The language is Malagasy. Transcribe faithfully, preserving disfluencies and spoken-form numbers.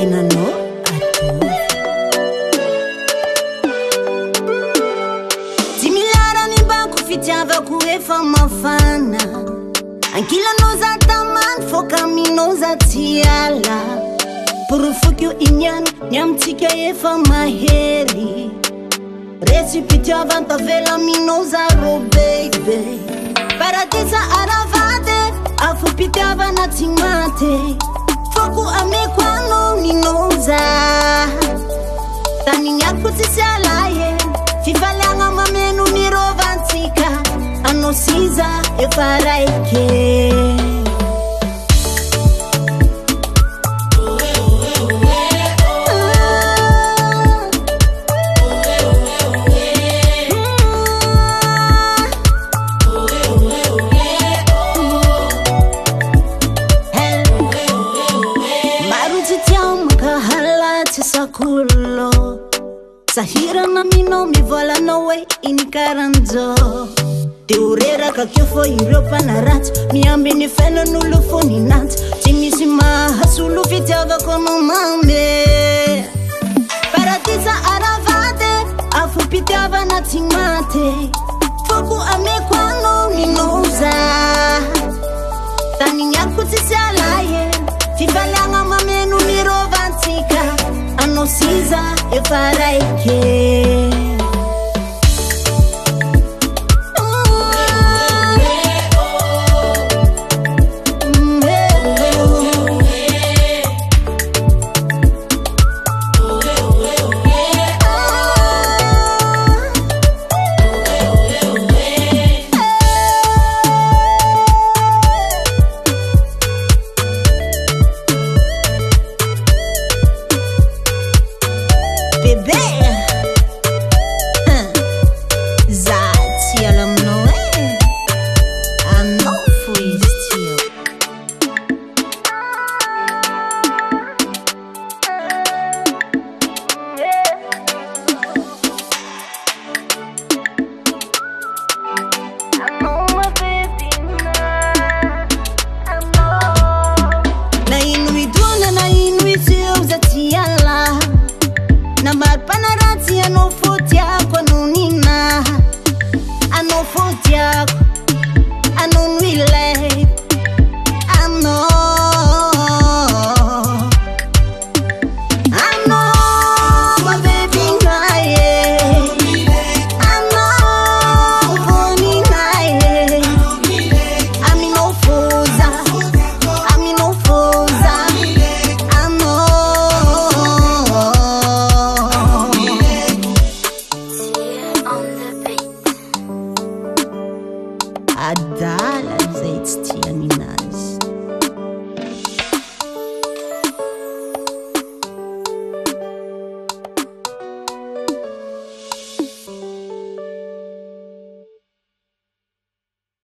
Ainano atu Timilara ni banku fitiava kuefa mafana Ankila noza taman foka minoza tiala Purufukyo inyan nyamtika efa maheri Recipitiava vela minoza ro baby Paradisa aravade afupitiava na timate Foku amekwano ninoza Tani nyaku tisialaye Fifalanga mamenu nirovantika Anosiza efaraike Sakulo Sahira na mino mi vola no way inikaranzo Teurera kakifo Europa na rat Miambi ni feno nulufu ni nat Timisima hasulu fitiava kono mambe Paradisa aravade afupitiava na timate Foku amekwano ninoza Tani nyaku tisialaye Fifalanga mamenu mirovantika Anosiza efaraike